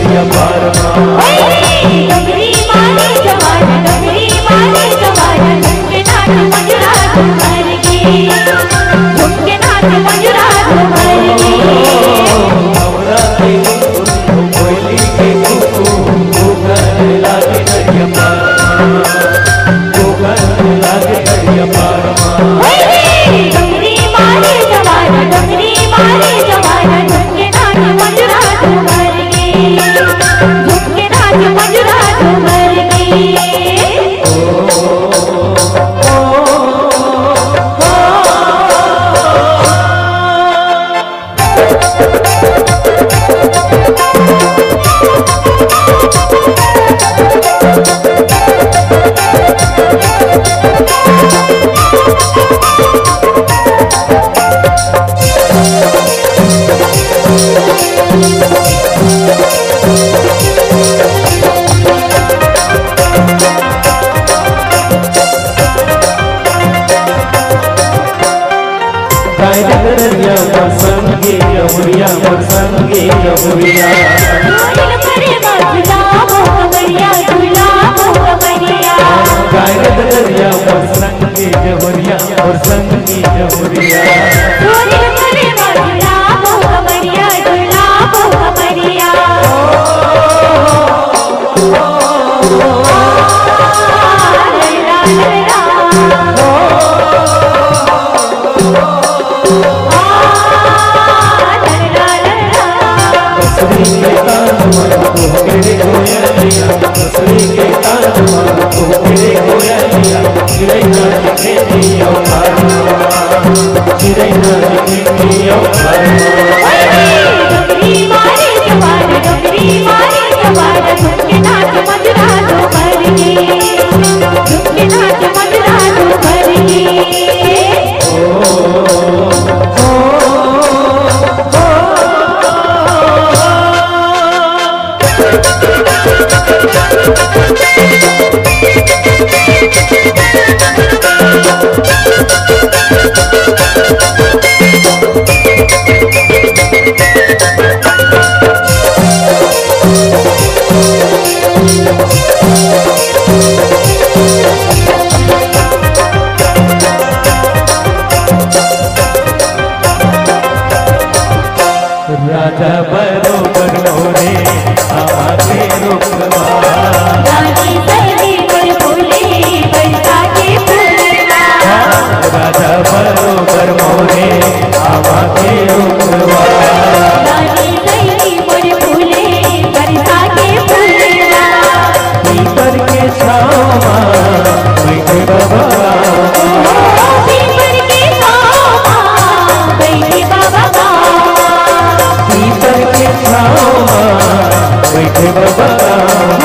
दरिया पार डोंगरी मारे जवान डोंगरी मारे जवान झुमके नाच मंजुरा तुम्हार के झुमके नाच मंजुरा तुम्हार के हमरा के कोयली के गोगन लागे दरिया पार गोगन लागे दरिया पार डोंगरी मारे जवान झुमके नाच मंजुरा तुम्हार के झुमके नाच मंजुरा तुम्हार के दरिया संगे जमुरिया संगे जमुरिया गायक दरिया संगे जमुरिया और संगे जमुरिया राजा बरोबर मोरे आके रुकवा रानी सैनी पर फूले बरसा के फूलवा राजा बरोबर मोरे आके रुकवा रानी सैनी पर फूले बरसा के फूलवा पीपर के छावा बैठे बाबा पीपर के छावा बैठे बाबा पीपर के छावा बैठे बाबा